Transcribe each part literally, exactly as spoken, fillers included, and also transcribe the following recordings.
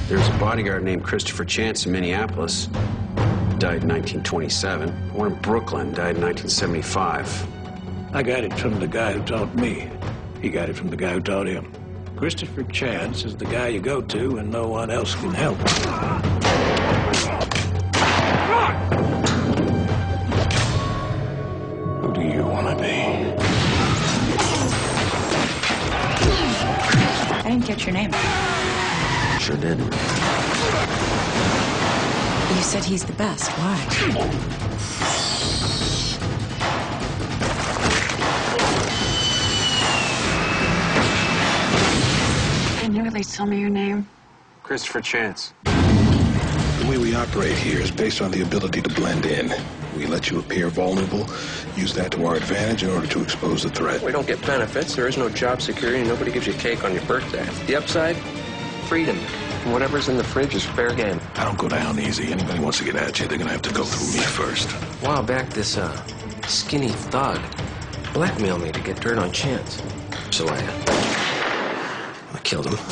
There was a bodyguard named Christopher Chance in Minneapolis. Died in nineteen twenty-seven. One in Brooklyn died in nineteen seventy-five. I got it from the guy who taught me. He got it from the guy who taught him. Christopher Chance is the guy you go to when no one else can help. Who do you want to be? I didn't get your name. Sure did. You said he's the best. Why? Can you at least tell me your name? Christopher Chance. The way we operate here is based on the ability to blend in. We let you appear vulnerable, use that to our advantage in order to expose the threat. We don't get benefits, there is no job security, and nobody gives you cake on your birthday. The upside? Freedom. And whatever's in the fridge is fair game. I don't go down easy. Anybody wants to get at you, they're gonna have to go through me first. A while back, this, uh, skinny thug blackmailed me to get dirt on Chance. So I, uh, I killed him.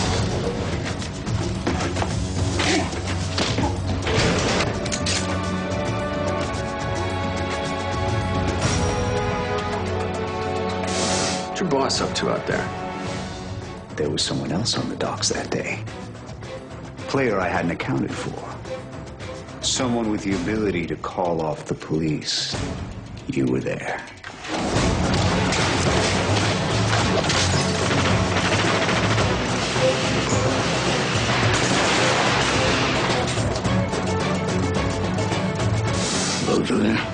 What's your boss up to out there? There was someone else on the docks that day. Player I hadn't accounted for. Someone with the ability to call off the police. You were there. Those are there.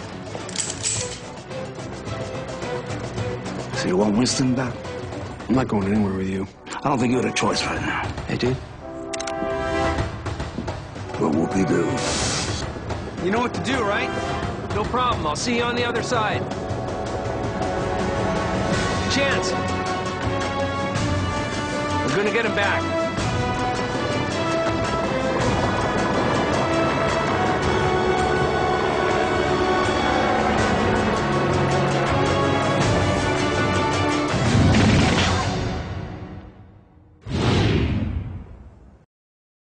So you want Winston back? I'm not going anywhere with you. I don't think you had a choice right now. Hey, dude. What whoop-de-doo? You know what to do, right? No problem. I'll see you on the other side. Chance! We're gonna get him back.